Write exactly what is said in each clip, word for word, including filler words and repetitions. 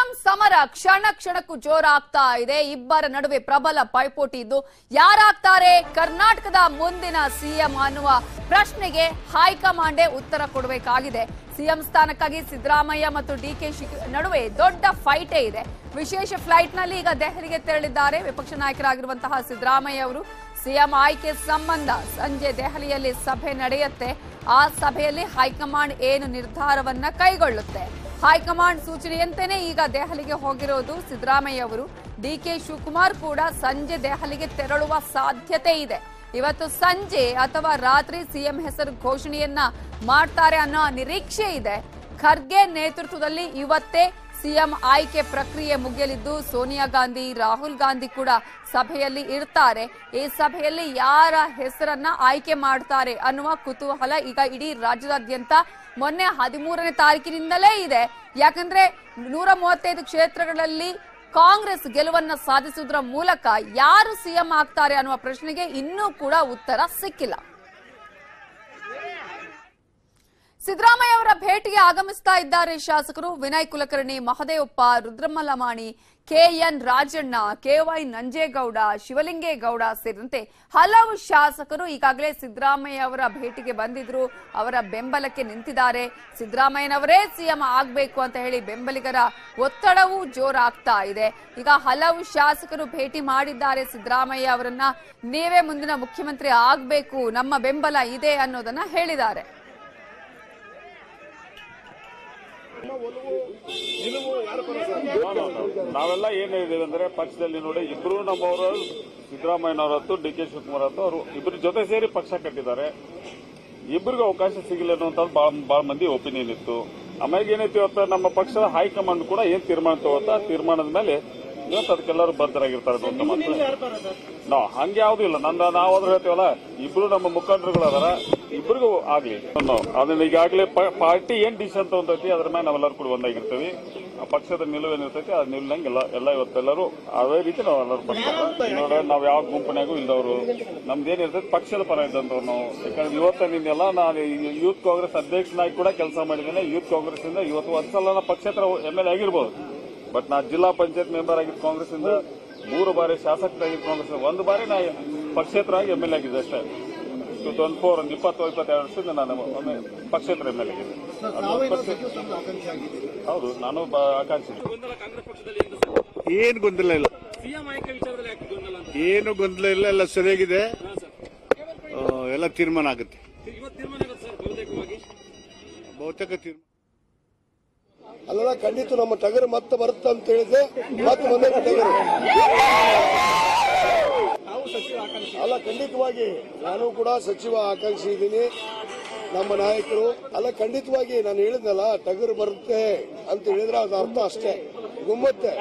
CM ಸಮರ ಕ್ಷಣ ಕ್ಷಣಕ್ಕೂ ಜೋರಾಗ್ತಾ ಇದೆ. ಇಬ್ಬರ ನಡುವೆ ಪ್ರಬಲ ಪೈಪೋಟಿ ಇದ್ದು ಯಾರಾಗ್ತಾರೆ ಕರ್ನಾಟಕದ ಮುಂದಿನ ಸಿಎಂ ಅನ್ನುವ ಪ್ರಶ್ನೆಗೆ ಹೈಕಮಾಂಡೇ ಉತ್ತರ ಕೊಡಬೇಕಾಗಿದೆ. ಸಿಎಂ ಸ್ಥಾನಕ್ಕಾಗಿ ಸಿದ್ದರಾಮಯ್ಯ ಮತ್ತು ಡಿಕೆ ನಡುವೆ ದೊಡ್ಡ ಫೈಟೇ ಇದೆ. ವಿಶೇಷ ಫ್ಲೈಟ್ ನಲ್ಲಿ ಈಗ ದೆಹಲಿಗೆ ತೆರಳಿದ್ದಾರೆ ವಿಪಕ್ಷ ನಾಯಕರಾಗಿರುವಂತಹ ಸಿದ್ದರಾಮಯ್ಯ ಅವರು. ಸಿಎಂ ಆಯ್ಕೆ ಸಂಬಂಧ ಸಂಜೆ ದೆಹಲಿಯಲ್ಲಿ ಸಭೆ ನಡೆಯುತ್ತೆ. ಆ ಸಭೆಯಲ್ಲಿ ಹೈಕಮಾಂಡ್ ಏನು ನಿರ್ಧಾರವನ್ನ ಕೈಗೊಳ್ಳುತ್ತೆ. ಹೈಕಮಾಂಡ್ ಸೂಚನೆಯಂತೆಯೇ ಈಗ ದೆಹಲಿಗೆ ಹೋಗಿರೋದು ಸಿದ್ದರಾಮಯ್ಯ ಅವರು. ಡಿಕೆ ಶಿವಕುಮಾರ್ ಕೂಡ ಸಂಜೆ ದೆಹಲಿಗೆ ತೆರಳುವ ಸಾಧ್ಯತೆ ಇದೆ. ಇವತ್ತು ಸಂಜೆ ಅಥವಾ ರಾತ್ರಿ ಸಿಎಂ ಹೆಸರು ಘೋಷಣೆಯನ್ನ ಮಾಡ್ತಾರೆ ಅನ್ನೋ ನಿರೀಕ್ಷೆ ಇದೆ. ಖರ್ಗೆ ನೇತೃತ್ವದಲ್ಲಿ ಇವತ್ತೇ ಸಿಎಂ ಆಯ್ಕೆ ಪ್ರಕ್ರಿಯೆ ಮುಗಿಯಲಿದ್ದು ಸೋನಿಯಾ ಗಾಂಧಿ, ರಾಹುಲ್ ಗಾಂಧಿ ಕೂಡ ಸಭೆಯಲ್ಲಿ ಇರ್ತಾರೆ. ಈ ಸಭೆಯಲ್ಲಿ ಯಾರ ಹೆಸರನ್ನ ಆಯ್ಕೆ ಮಾಡ್ತಾರೆ ಅನ್ನುವ ಕುತೂಹಲ ಈಗ ಇಡೀ ರಾಜ್ಯದಾದ್ಯಂತ ಮೊನ್ನೆ ಹದಿಮೂರನೇ ತಾರೀಕಿನಿಂದಲೇ ಇದೆ. ಯಾಕಂದ್ರೆ ನೂರ ಮೂವತ್ತೈದು ಕ್ಷೇತ್ರಗಳಲ್ಲಿ ಕಾಂಗ್ರೆಸ್ ಗೆಲುವನ್ನ ಸಾಧಿಸುವುದರ ಮೂಲಕ ಯಾರು ಸಿಎಂ ಆಗ್ತಾರೆ ಅನ್ನುವ ಪ್ರಶ್ನೆಗೆ ಇನ್ನೂ ಕೂಡ ಉತ್ತರ ಸಿಕ್ಕಿಲ್ಲ. ಸಿದ್ದರಾಮಯ್ಯ ಅವರ ಭೇಟಿಗೆ ಆಗಮಿಸ್ತಾ ಇದ್ದಾರೆ ಶಾಸಕರು. ವಿನಯ್ ಕುಲಕರ್ಣಿ, ಮಹದೇವಪ್ಪ, ರುದ್ರಮಲಮಾಣಿ, ಕೆಎನ್ ರಾಜಣ್ಣ, ಕೆವೈ ನಂಜೇಗೌಡ, ಶಿವಲಿಂಗೇಗೌಡ ಸೇರಿದಂತೆ ಹಲವು ಶಾಸಕರು ಈಗಾಗಲೇ ಸಿದ್ದರಾಮಯ್ಯ ಅವರ ಭೇಟಿಗೆ ಬಂದಿದ್ರು. ಅವರ ಬೆಂಬಲಕ್ಕೆ ನಿಂತಿದ್ದಾರೆ. ಸಿದ್ದರಾಮಯ್ಯನವರೇ ಸಿಎಂ ಆಗ್ಬೇಕು ಅಂತ ಹೇಳಿ ಬೆಂಬಲಿಗರ ಒತ್ತಡವೂ ಜೋರಾಗ್ತಾ ಇದೆ. ಈಗ ಹಲವು ಶಾಸಕರು ಭೇಟಿ ಮಾಡಿದ್ದಾರೆ ಸಿದ್ದರಾಮಯ್ಯ ಅವರನ್ನ. ನೀವೇ ಮುಂದಿನ ಮುಖ್ಯಮಂತ್ರಿ ಆಗ್ಬೇಕು, ನಮ್ಮ ಬೆಂಬಲ ಇದೆ ಅನ್ನೋದನ್ನ ಹೇಳಿದ್ದಾರೆ. ನಾವೆಲ್ಲ ಏನ್ ಹೇಳಿದೇವೆ ಅಂದ್ರೆ ಪಕ್ಷದಲ್ಲಿ ನೋಡಿ ಇಬ್ರು ನಮ್ಮವರು ಸಿದ್ದರಾಮಯ್ಯನವರತ್ತು ಡಿ ಕೆ ಶಿವಕುಮಾರ್ ಹತ್ತು ಅವರು ಇಬ್ರು ಜೊತೆ ಸೇರಿ ಪಕ್ಷ ಕಟ್ಟಿದ್ದಾರೆ. ಇಬ್ಬರಿಗೂ ಅವಕಾಶ ಸಿಗಲಿಲ್ಲ ಅನ್ನುವಂಥದ್ದು ಬಹಳ ಬಹಳ ಮಂದಿ ಒಪಿನಿಯನ್ ಇತ್ತು. ಆಮೇಲೆ ಏನೈತಿ ಇವತ್ತು ನಮ್ಮ ಪಕ್ಷದ ಹೈಕಮಾಂಡ್ ಕೂಡ ಏನ್ ತೀರ್ಮಾನ ತಗೋತಾ ಆ ತೀರ್ಮಾನದ ಮೇಲೆ ಇವತ್ತು ಅದಕ್ಕೆಲ್ಲರೂ ಬದ್ಧರಾಗಿರ್ತಾರೆ ಅಂತ ಮಾತ್ರ ನಾವು ಹಂಗೆ ಯಾವ್ದು ಇಲ್ಲ. ನಂದ ನಾವಾದ್ರೂ ಹೇಳ್ತೀವಲ್ಲ ಇಬ್ರು ನಮ್ಮ ಮುಖಂಡರುಗಳು ಅದರ ಇಬ್ಬರಿಗೂ ಆಗ್ಲಿ ಅದನ್ನ ಈಗಾಗಲೇ ಪಾರ್ಟಿ ಏನ್ ಡಿಸಿಷನ್ ತಗೊಂತೈತಿ ಅದ್ರ ಮೇಲೆ ನಾವೆಲ್ಲರೂ ಕೂಡ ಒಂದಾಗಿರ್ತೀವಿ. ಆ ಪಕ್ಷದ ನಿಲುವು ಏನಿರ್ತೈತಿ ಆ ನಿಲುವಿನಂಗೆ ಎಲ್ಲ ಎಲ್ಲ ಇವತ್ತೆಲ್ಲರೂ ಅದೇ ರೀತಿ ನಾವೆಲ್ಲರೂ ಬರ್ತೀವಿ. ನೋಡ್ರೆ ನಾವ್ ಯಾವ ಗುಂಪನಾಗೂ ಇಲ್ದವರು ನಮ್ದೇನಿರ್ತೈತಿ ಪಕ್ಷದ ಪರ ಇದ್ದಂತವ್ರು ನಾವು. ಯಾಕಂದ್ರೆ ಇವತ್ತ ನಿನ್ನೆಲ್ಲ ನಾನು ಯೂತ್ ಕಾಂಗ್ರೆಸ್ ಅಧ್ಯಕ್ಷನಾಗಿ ಕೂಡ ಕೆಲಸ ಮಾಡಿದ್ದೇನೆ. ಯೂತ್ ಕಾಂಗ್ರೆಸ್ ಇಂದ ಇವತ್ತು ಒಂದ್ಸಲ ನಾ ಪಕ್ಷೇತರ ಎಂ ಎಲ್ ಎ ಆಗಿರ್ಬೋದು. ಬಟ್ ನಾ ಜಿಲ್ಲಾ ಪಂಚಾಯತ್ ಮೆಂಬರ್ ಆಗಿದ್ದು ಕಾಂಗ್ರೆಸ್ ಇಂದ, ಮೂರು ಬಾರಿ ಶಾಸಕರಾಗಿದ್ದು ಕಾಂಗ್ರೆಸ್, ಒಂದು ಬಾರಿ ನಾ ಪಕ್ಷೇತರ ಆಗಿ ಎಂ ಎಲ್ ಎ ಆಗಿದ್ದೆ ಅಷ್ಟೇ. ಟೂ ತೌಸಂಡ್ ಫೋರ್ ಒಂದು ಇಪ್ಪತ್ತು ಇಪ್ಪತ್ತೆರಡು ವರ್ಷದಿಂದ ನಾನು ಒಮ್ಮೆ ಪಕ್ಷೇತರ ಎಂ ಎಲ್ ಎ ಆಗಿದ್ದೆ. ಹೌದು, ನಾನು ಆಕಾಂಕ್ಷಿ. ಏನು ಗೊಂದಲ ಇಲ್ಲ, ಏನು ಗೊಂದಲ ಇಲ್ಲ, ಎಲ್ಲ ಸರಿಯಾಗಿದೆ, ಎಲ್ಲ ತೀರ್ಮಾನ ಆಗುತ್ತೆ. ಬಹುತೇಕ ತೀರ್ಮಾನ ಅಲ್ಲ, ಖಂಡಿತ ನಮ್ಮ ಟಗರು ಮತ್ತೆ ಬರುತ್ತೆ ಅಂತ ಹೇಳಿದ್ರೆ ಮತ್ತೆ ಬಂದ ಟಗರು ಅಲ್ಲ, ಖಂಡಿತವಾಗಿ ನಾನು ಕೂಡ ಸಚಿವ ಆಕಾಂಕ್ಷಿ ಇದ್ದೀನಿ. ನಮ್ಮ ನಾಯಕರು ಅಲ್ಲ, ಖಂಡಿತವಾಗಿ ನಾನು ಹೇಳಿದ್ನಲ್ಲ ಟಗರು ಬರುತ್ತೆ ಅಂತ ಹೇಳಿದ್ರೆ ಅದು ಅರ್ಥ ಅಷ್ಟೇ, ಗುಮ್ಮತ್ತೆ.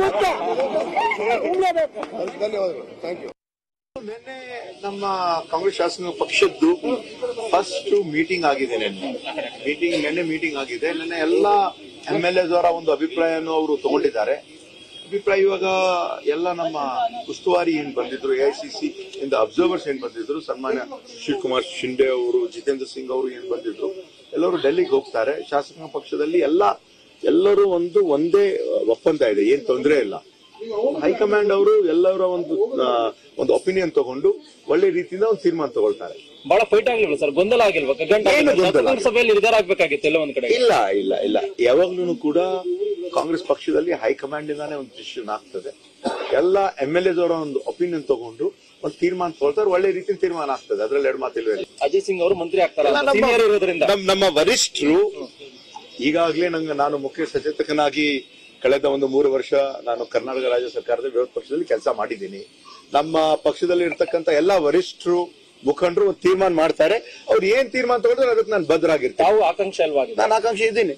ಧನ್ಯವಾದಗಳು, ಥ್ಯಾಂಕ್ ಯು. ನಿನ್ನೆ ನಮ್ಮ ಕಾಂಗ್ರೆಸ್ ಶಾಸಕ ಪಕ್ಷದ್ದು ಫಸ್ಟ್ ಮೀಟಿಂಗ್ ಆಗಿದೆ. ನಿನ್ನೆ ಮೀಟಿಂಗ್ ನಿನ್ನೆ ಮೀಟಿಂಗ್ ಆಗಿದೆ. ನಿನ್ನೆ ಎಲ್ಲ ಎಂ ಎಲ್ ಎಸ್ ಅವರ ಒಂದು ಅಭಿಪ್ರಾಯವನ್ನು ಅವರು ತಗೊಂಡಿದ್ದಾರೆ. ಅಭಿಪ್ರಾಯ ಇವಾಗ ಎಲ್ಲ ನಮ್ಮ ಉಸ್ತುವಾರಿ ಏನ್ ಬಂದಿದ್ರು, ಎಐಸಿಸಿ ಇಂದ ಅಬ್ಸರ್ವರ್ಸ್ ಏನ್ ಬಂದಿದ್ರು, ಸನ್ಮಾನ್ಯ ಶಿವಕುಮಾರ್ ಶಿಂದೆ ಅವರು, ಜಿತೇಂದ್ರ ಸಿಂಗ್ ಅವರು ಏನ್ ಬಂದಿದ್ರು, ಎಲ್ಲರೂ ಡೆಲ್ಲಿಗೆ ಹೋಗ್ತಾರೆ. ಶಾಸಕ ಪಕ್ಷದಲ್ಲಿ ಎಲ್ಲ ಎಲ್ಲರೂ ಒಂದು ಒಂದೇ ಒಪ್ಪಂದ ಇದೆ, ಏನ್ ತೊಂದರೆ ಇಲ್ಲ. ಹೈಕಮಾಂಡ್ ಅವರು ಎಲ್ಲರ ಒಂದು ಒಂದು ಒಪಿನಿಯನ್ ತಗೊಂಡು ಒಳ್ಳೆ ರೀತಿಯಿಂದ ಒಂದು ತೀರ್ಮಾನ ತಗೊಳ್ತಾರೆ. ಬಹಳ ಫೈಟ್ ಆಗಿಲ್ವಾ ಸರ್? ಗೊಂದಲ ಆಗಿಲ್ವಾ? ಸಭೆಯಲ್ಲಿ ನಿರ್ಧಾರ ಆಗ್ಬೇಕಾಗಿತ್ತು ಎಲ್ಲ ಒಂದ್ ಕಡೆ. ಇಲ್ಲ ಇಲ್ಲ ಇಲ್ಲ ಯಾವಾಗ್ಲೂ ಕೂಡ ಕಾಂಗ್ರೆಸ್ ಪಕ್ಷದಲ್ಲಿ ಹೈಕಮಾಂಡ್ ಇಂದಾನೆ ಒಂದು ಡಿಸಿಷನ್ ಆಗ್ತದೆ. ಎಲ್ಲ ಎಂ ಎಲ್ ಎಸ್ ಅವರ ಒಂದು ಒಪಿನಿಯನ್ ತಗೊಂಡು ಒಂದು ತೀರ್ಮಾನ ತಗೊಳ್ತಾರೆ, ಒಳ್ಳೆ ರೀತಿಯ ತೀರ್ಮಾನ ಆಗ್ತದೆ. ಅದ್ರಲ್ಲಿ ಎರಡು ಮಾತಿಲ್ವೇ. ಅಜಯ್ ಸಿಂಗ್ ಅವರು ಮಂತ್ರಿ ಆಗ್ತಾರೆ. ನಮ್ಮ ವರಿಷ್ಠರು ಈಗಾಗಲೇ ನಂಗೆ ನಾನು ಮುಖ್ಯ ಸಚೇತಕನಾಗಿ ಕಳೆದ ಒಂದು ಮೂರು ವರ್ಷ ನಾನು ಕರ್ನಾಟಕ ರಾಜ್ಯ ಸರ್ಕಾರದ ವಿರೋಧ ಪಕ್ಷದಲ್ಲಿ ಕೆಲಸ ಮಾಡಿದ್ದೀನಿ. ನಮ್ಮ ಪಕ್ಷದಲ್ಲಿ ಇರ್ತಕ್ಕಂಥ ಎಲ್ಲಾ ವರಿಷ್ಠರು ಮುಖಂಡರು ಒಂದು ತೀರ್ಮಾನ ಮಾಡ್ತಾರೆ. ಅವ್ರು ಏನ್ ತೀರ್ಮಾನ ತಗೊಂಡ್ರೆ ಅದಕ್ಕೆ ನಾನು ಬದ್ಧರಾಗಿರ್ತೀನಿ. ತಾವು ಆಕಾಂಕ್ಷಿ ಅಲ್ವಾ? ನಾನು ಆಕಾಂಕ್ಷಿ ಇದ್ದೀನಿ.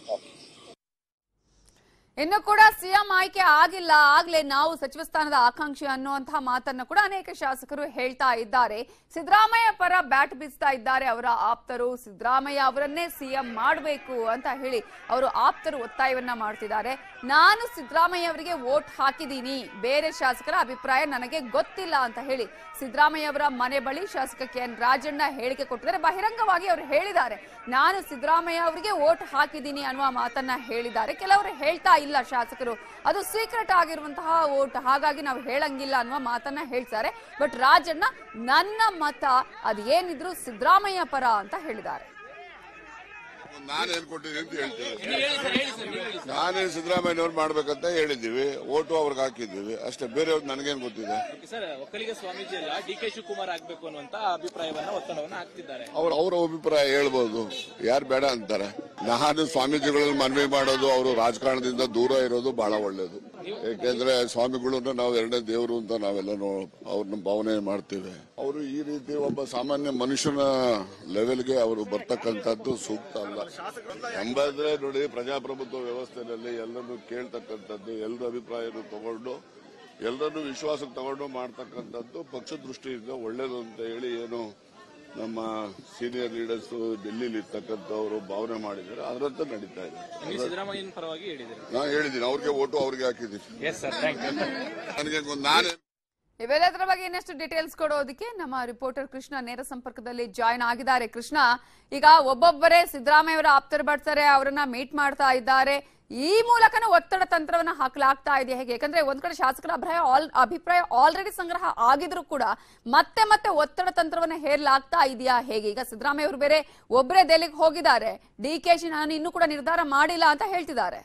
ಇನ್ನು ಕೂಡ ಸಿಎಂ ಆಯ್ಕೆ ಆಗಿಲ್ಲ, ಆಗ್ಲೇ ನಾವು ಸಚಿವ ಸ್ಥಾನದ ಆಕಾಂಕ್ಷಿ ಅನ್ನುವಂತಹ ಮಾತನ್ನ ಕೂಡ ಅನೇಕ ಶಾಸಕರು ಹೇಳ್ತಾ ಇದ್ದಾರೆ. ಸಿದ್ದರಾಮಯ್ಯ ಪರ ಬ್ಯಾಟ್ ಬೀಸ್ತಾ ಇದ್ದಾರೆ ಅವರ ಆಪ್ತರು. ಸಿದ್ದರಾಮಯ್ಯ ಅವರನ್ನೇ ಸಿಎಂ ಮಾಡಬೇಕು ಅಂತ ಹೇಳಿ ಅವರು ಆಪ್ತರು ಒತ್ತಾಯವನ್ನ ಮಾಡ್ತಿದ್ದಾರೆ. ನಾನು ಸಿದ್ದರಾಮಯ್ಯ ಅವರಿಗೆ ವೋಟ್ ಹಾಕಿದ್ದೀನಿ, ಬೇರೆ ಶಾಸಕರ ಅಭಿಪ್ರಾಯ ನನಗೆ ಗೊತ್ತಿಲ್ಲ ಅಂತ ಹೇಳಿ ಸಿದ್ದರಾಮಯ್ಯ ಅವರ ಮನೆ ಬಳಿ ಶಾಸಕ ಕೆ ಎನ್ ರಾಜಣ್ಣ ಹೇಳಿಕೆ ಕೊಟ್ಟಿದ್ದಾರೆ. ಬಹಿರಂಗವಾಗಿ ಅವರು ಹೇಳಿದ್ದಾರೆ, ನಾನು ಸಿದ್ದರಾಮಯ್ಯ ಅವರಿಗೆ ವೋಟ್ ಹಾಕಿದ್ದೀನಿ ಅನ್ನುವ ಮಾತನ್ನ ಹೇಳಿದ್ದಾರೆ. ಕೆಲವರು ಹೇಳ್ತಾ ಇಲ್ಲ ಶಾಸಕರು, ಅದು ಸೀಕ್ರೆಟ್ ಆಗಿರುವಂತಹ ವೋಟ್, ಹಾಗಾಗಿ ನಾವು ಹೇಳಂಗಿಲ್ಲ ಅನ್ನುವ ಮಾತನ್ನ ಹೇಳ್ತಾರೆ. ಬಟ್ ರಾಜಣ್ಣ ನನ್ನ ಮತ ಅದೇನಿದ್ರು ಸಿದ್ದರಾಮಯ್ಯ ಪರ ಅಂತ ಹೇಳಿದ್ದಾರೆ. ನಾನೇನ್ ಕೊಟ್ಟಿದ್ದೀನಿ ಅಂತ ಹೇಳ್ತೀನಿ. ನಾನೇ ಸಿದ್ದರಾಮಯ್ಯನವ್ರು ಮಾಡ್ಬೇಕಂತ ಹೇಳಿದ್ದೀವಿ, ಓಟು ಅವ್ರಿಗೆ ಹಾಕಿದ್ದೀವಿ ಅಷ್ಟೇ, ಬೇರೆಯವ್ರು ನನಗೇನ್ ಗೊತ್ತಿದೆ. ಸರ್, ಒಕ್ಕಲಿಗ ಸ್ವಾಮೀಜಿ ಎಲ್ಲ ಡಿ ಕೆ ಶಿವಕುಮಾರ್ ಆಗ್ಬೇಕು ಅನ್ನುವಂತ ಅಭಿಪ್ರಾಯವನ್ನ ಒತ್ತಡವನ್ನ ಹಾಕ್ತಿದ್ದಾರೆ. ಅವ್ರ ಅವ್ರ ಅಭಿಪ್ರಾಯ ಹೇಳ್ಬೋದು, ಯಾರು ಬೇಡ ಅಂತಾರೆ. ನಾನು ಸ್ವಾಮೀಜಿಗಳಲ್ಲಿ ಮನವಿ ಮಾಡೋದು, ಅವರು ರಾಜಕಾರಣದಿಂದ ದೂರ ಇರೋದು ಬಹಳ ಒಳ್ಳೇದು. ಯಾಕೆಂದ್ರೆ ಸ್ವಾಮಿಗಳನ್ನ ನಾವು ಎರಡನೇ ದೇವರು ಅಂತ ನಾವೆಲ್ಲ ಅವ್ರನ್ನ ಭಾವನೆ ಮಾಡ್ತೀವಿ. ಅವರು ಈ ರೀತಿ ಒಬ್ಬ ಸಾಮಾನ್ಯ ಮನುಷ್ಯನ ಲೆವೆಲ್ಗೆ ಅವರು ಬರ್ತಕ್ಕಂಥದ್ದು ಸೂಕ್ತ ಅಲ್ಲ. ಎಂಬಂದ್ರೆ ನೋಡಿ, ಪ್ರಜಾಪ್ರಭುತ್ವ ವ್ಯವಸ್ಥೆಯಲ್ಲಿ ಎಲ್ಲರನ್ನು ಕೇಳ್ತಕ್ಕಂಥದ್ದು, ಎಲ್ಲರ ಅಭಿಪ್ರಾಯವನ್ನು ತಗೊಂಡು ಎಲ್ಲರನ್ನು ವಿಶ್ವಾಸಕ್ಕೆ ತಗೊಂಡು ಮಾಡ್ತಕ್ಕಂಥದ್ದು ಪಕ್ಷ ದೃಷ್ಟಿಯಿಂದ ಒಳ್ಳೇದು ಅಂತ ಹೇಳಿ ಏನು ನಮ್ಮ ಸೀನಿಯರ್ ಲೀಡರ್ಸ್ ಡೆಲ್ಲಿಲಿ ಇರ್ತಕ್ಕಂಥವ್ರು ಭಾವನೆ ಮಾಡಿದ್ದಾರೆ, ಅದರಂತೆ ನಡೀತಾ ಇದೆ. ಸಿದ್ದರಾಮಯ್ಯನ ಪರವಾಗಿ ಹೇಳಿದ್ದಾರೆ. ನಾನು ಹೇಳಿದ್ದೀನಿ, ಅವ್ರಿಗೆ ಓಟು ಅವ್ರಿಗೆ ಹಾಕಿದ್ದೀನಿ. ನನಗೆ ನಾನೇ ಇವೆಲ್ಲದರ ಬಗ್ಗೆ ಇನ್ನಷ್ಟು ಡೀಟೇಲ್ಸ್ ಕೊಡೋದಕ್ಕೆ ನಮ್ಮ ರಿಪೋರ್ಟರ್ ಕೃಷ್ಣ ನೇರ ಸಂಪರ್ಕದಲ್ಲಿ ಜಾಯ್ನ್ ಆಗಿದ್ದಾರೆ. ಕೃಷ್ಣ, ಈಗ ಒಬ್ಬೊಬ್ಬರೇ ಸಿದ್ದರಾಮಯ್ಯ ಅವರ ಆಪ್ತರು ಬರ್ತಾರೆ, ಅವರನ್ನ ಮೀಟ್ ಮಾಡ್ತಾ ಇದ್ದಾರೆ. ಈ ಮೂಲಕನೂ ಒತ್ತಡ ತಂತ್ರವನ್ನ ಹಾಕಲಾಗ್ತಾ ಇದೆ ಹೇಗೆ? ಯಾಕಂದ್ರೆ ಒಂದ್ ಕಡೆ ಶಾಸಕರ ಅಭಿಪ್ರಾಯ ಅಭಿಪ್ರಾಯ ಆಲ್ರೆಡಿ ಸಂಗ್ರಹ ಆಗಿದ್ರು ಕೂಡ ಮತ್ತೆ ಮತ್ತೆ ಒತ್ತಡ ತಂತ್ರವನ್ನ ಹೇರಲಾಗ್ತಾ ಇದೆಯಾ ಹೇಗೆ? ಈಗ ಸಿದ್ದರಾಮಯ್ಯ ಅವರು ಬೇರೆ ಒಬ್ಬರೇ ದೆಹಲಿಗೆ ಹೋಗಿದ್ದಾರೆ, ಡಿ ಕೆ ಶಿ ನಾನು ಇನ್ನೂ ಕೂಡ ನಿರ್ಧಾರ ಮಾಡಿಲ್ಲ ಅಂತ ಹೇಳ್ತಿದ್ದಾರೆ.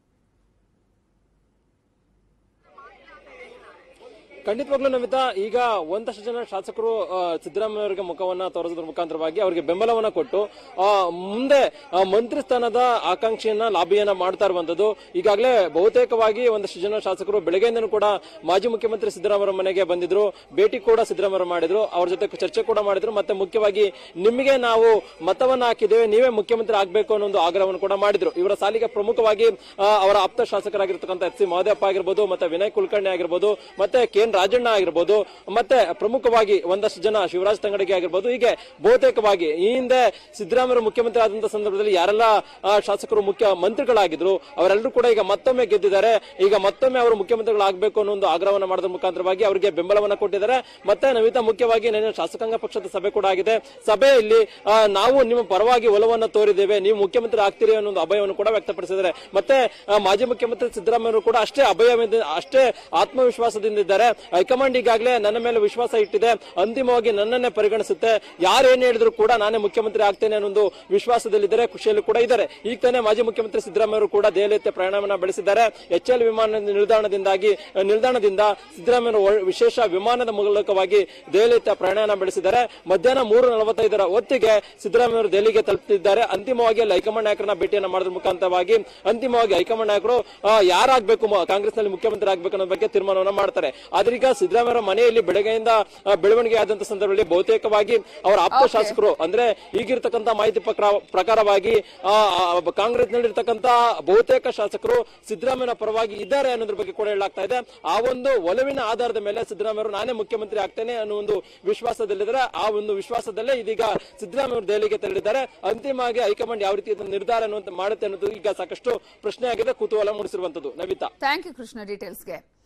ಖಂಡಿತವಾಗ್ಲೂ ನಮಿತಾ, ಈಗ ಒಂದಷ್ಟು ಜನ ಶಾಸಕರು ಸಿದ್ದರಾಮಯ್ಯ ಅವರಿಗೆ ಮುಖವನ್ನ ತೋರಿಸೋದ್ರ ಮುಖಾಂತರವಾಗಿ ಅವರಿಗೆ ಬೆಂಬಲವನ್ನ ಕೊಟ್ಟು ಮುಂದೆ ಮಂತ್ರಿ ಸ್ಥಾನದ ಆಕಾಂಕ್ಷೆಯನ್ನ ಲಾಬಿಯನ್ನ ಮಾಡ್ತಾ ಇರುವಂತದ್ದು. ಈಗಾಗಲೇ ಬಹುತೇಕವಾಗಿ ಒಂದಷ್ಟು ಜನ ಶಾಸಕರು ಬೆಳಗ್ಗೆಯಿಂದನೂ ಕೂಡ ಮಾಜಿ ಮುಖ್ಯಮಂತ್ರಿ ಸಿದ್ದರಾಮಯ್ಯ ಮನೆಗೆ ಬಂದಿದ್ರು, ಭೇಟಿ ಕೂಡ ಸಿದ್ದರಾಮಯ್ಯ ಮಾಡಿದ್ರು, ಅವ್ರ ಜೊತೆ ಚರ್ಚೆ ಕೂಡ ಮಾಡಿದ್ರು. ಮತ್ತೆ ಮುಖ್ಯವಾಗಿ ನಿಮಗೆ ನಾವು ಮತವನ್ನ ಹಾಕಿದ್ದೇವೆ, ನೀವೇ ಮುಖ್ಯಮಂತ್ರಿ ಆಗ್ಬೇಕು ಅನ್ನೋ ಒಂದು ಆಗ್ರಹವನ್ನು ಕೂಡ ಮಾಡಿದ್ರು. ಇವರ ಸಾಲಿಗೆ ಪ್ರಮುಖವಾಗಿ ಅವರ ಆಪ್ತ ಶಾಸಕರಾಗಿರ್ತಕ್ಕಂಥ ಎಚ್ ಸಿ ಮಹದೇವಪ್ಪ ಆಗಿರ್ಬೋದು, ಮತ್ತೆ ವಿನಯ್ ಕುಲಕರ್ಣಿ ಆಗಿರ್ಬೋದು, ಮತ್ತೆ ಕೆ ರಾಜಣ್ಣ ಆಗಿರ್ಬೋದು, ಮತ್ತೆ ಪ್ರಮುಖವಾಗಿ ಒಂದಷ್ಟು ಜನ ಶಿವರಾಜ್ ತಂಗಡಗಿ ಆಗಿರ್ಬೋದು, ಹೀಗೆ ಬಹುತೇಕವಾಗಿ ಈ ಹಿಂದೆ ಸಿದ್ದರಾಮಯ್ಯ ಮುಖ್ಯಮಂತ್ರಿ ಆದಂತಹ ಸಂದರ್ಭದಲ್ಲಿ ಯಾರೆಲ್ಲ ಶಾಸಕರು ಮುಖ್ಯ ಮಂತ್ರಿಗಳಾಗಿದ್ರು ಅವರೆಲ್ಲರೂ ಕೂಡ ಈಗ ಮತ್ತೊಮ್ಮೆ ಗೆದ್ದಿದ್ದಾರೆ. ಈಗ ಮತ್ತೊಮ್ಮೆ ಅವರು ಮುಖ್ಯಮಂತ್ರಿಗಳಾಗಬೇಕು ಅನ್ನೋ ಒಂದು ಆಗ್ರಹವನ್ನು ಮಾಡೋದ್ರ ಮುಖಾಂತರವಾಗಿ ಅವರಿಗೆ ಬೆಂಬಲವನ್ನ ಕೊಟ್ಟಿದ್ದಾರೆ. ಮತ್ತೆ ನಮಿತಾ, ಮುಖ್ಯವಾಗಿ ನಿನ್ನೆ ಶಾಸಕಾಂಗ ಪಕ್ಷದ ಸಭೆ ಕೂಡ ಆಗಿದೆ. ಸಭೆಯಲ್ಲಿ ನಾವು ನಿಮ್ಮ ಪರವಾಗಿ ಒಲವನ್ನು ತೋರಿದ್ದೇವೆ, ನೀವು ಮುಖ್ಯಮಂತ್ರಿ ಆಗ್ತೀರಿ ಅನ್ನೋ ಒಂದು ಅಭಯವನ್ನು ಕೂಡ ವ್ಯಕ್ತಪಡಿಸಿದ್ದಾರೆ. ಮತ್ತೆ ಮಾಜಿ ಮುಖ್ಯಮಂತ್ರಿ ಸಿದ್ದರಾಮಯ್ಯ ಕೂಡ ಅಷ್ಟೇ ಅಭಯ ಅಷ್ಟೇ ಆತ್ಮವಿಶ್ವಾಸದಿಂದ ಇದ್ದಾರೆ. ಹೈಕಮಾಂಡ್ ಈಗಾಗಲೇ ನನ್ನ ಮೇಲೆ ವಿಶ್ವಾಸ ಇಟ್ಟಿದೆ, ಅಂತಿಮವಾಗಿ ನನ್ನನ್ನೇ ಪರಿಗಣಿಸುತ್ತೆ, ಯಾರೇನ್ ಹೇಳಿದ್ರು ಕೂಡ ನಾನೇ ಮುಖ್ಯಮಂತ್ರಿ ಆಗ್ತೇನೆ ಅನ್ನೋ ಒಂದು ವಿಶ್ವಾಸದಲ್ಲಿದ್ದಾರೆ, ಖುಷಿಯಲ್ಲಿ ಕೂಡ ಇದ್ದಾರೆ. ಈಗ ತಾನೇ ಮಾಜಿ ಮುಖ್ಯಮಂತ್ರಿ ಸಿದ್ದರಾಮಯ್ಯ ಅವರು ಕೂಡ ದೆಹಲಿಯತ್ತ ಪ್ರಯಾಣವನ್ನ ಬೆಳೆಸಿದ್ದಾರೆ. ಎಚ್ ಎಲ್ ವಿಮಾನ ನಿಲ್ದಾಣದಿಂದಾಗಿ ನಿಲ್ದಾಣದಿಂದ ಸಿದ್ದರಾಮಯ್ಯ ವಿಶೇಷ ವಿಮಾನದ ಮೂಲಕವಾಗಿ ದೆಹಲಿಯತ್ತ ಪ್ರಯಾಣ ಬೆಳೆಸಿದ್ದಾರೆ. ಮಧ್ಯಾಹ್ನ ಮೂರು ನಲವತ್ತೈದರ ಹೊತ್ತಿಗೆ ಸಿದ್ದರಾಮಯ್ಯ ಅವರು ದೆಹಲಿಗೆ ತಲುಪುತ್ತಿದ್ದಾರೆ. ಅಂತಿಮವಾಗಿ ಅಲ್ಲಿ ಹೈಕಮಾಂಡ್ ನಾಯಕರನ್ನ ಭೇಟಿಯನ್ನ ಮಾಡೋದ್ರ ಮುಖಾಂತರವಾಗಿ ಅಂತಿಮವಾಗಿ ಹೈಕಮಾಂಡ್ ನಾಯಕರು ಯಾರಾಗಬೇಕು ಕಾಂಗ್ರೆಸ್ನಲ್ಲಿ ಮುಖ್ಯಮಂತ್ರಿ ಆಗ್ಬೇಕು ಅನ್ನೋ ಬಗ್ಗೆ ತೀರ್ಮಾನವನ್ನ ಮಾಡ್ತಾರೆ. ಆದ್ರೀಗ ಸಿದ್ದರಾಮಯ್ಯ ಮನೆಯಲ್ಲಿ ಬೆಳಗ್ಗೆಯಿಂದ ಬೆಳವಣಿಗೆ ಆದಂತಹ ಸಂದರ್ಭದಲ್ಲಿ ಬಹುತೇಕವಾಗಿ ಅವರ ಆಪ್ತ ಶಾಸಕರು, ಅಂದ್ರೆ ಈಗಿರ್ತಕ್ಕಂಥ ಮಾಹಿತಿ ಪ್ರಕಾರವಾಗಿ ಕಾಂಗ್ರೆಸ್ನಲ್ಲಿರ್ತಕ್ಕಂಥ ಬಹುತೇಕ ಶಾಸಕರು ಸಿದ್ದರಾಮಯ್ಯ ಪರವಾಗಿ ಇದ್ದಾರೆ ಅನ್ನೋದ್ರ ಬಗ್ಗೆ ಕೂಡ ಹೇಳಲಾಗ್ತಾ ಇದೆ. ಆ ಒಂದು ಒಲವಿನ ಆಧಾರದ ಮೇಲೆ ಸಿದ್ದರಾಮಯ್ಯ ನಾನೇ ಮುಖ್ಯಮಂತ್ರಿ ಆಗ್ತೇನೆ ಅನ್ನೋ ಒಂದು ವಿಶ್ವಾಸದಲ್ಲಿದ್ದಾರೆ. ಆ ಒಂದು ವಿಶ್ವಾಸದಲ್ಲೇ ಇದೀಗ ಸಿದ್ದರಾಮಯ್ಯ ಅವರು ದೆಹಲಿಗೆ ತೆರಳಿದ್ದಾರೆ. ಅಂತಿಮವಾಗಿ ಹೈಕಮಾಂಡ್ ಯಾವ ರೀತಿ ನಿರ್ಧಾರ ಅನ್ನುವಂತ ಮಾಡುತ್ತೆ ಅನ್ನೋದು ಈಗ ಸಾಕಷ್ಟು ಪ್ರಶ್ನೆ ಆಗಿದೆ, ಕುತೂಹಲ ಮೂಡಿಸಿರುವಂತದ್ದು. Navita, thank you Krishna ಡೀಟೇಲ್ಸ್ಗೆ.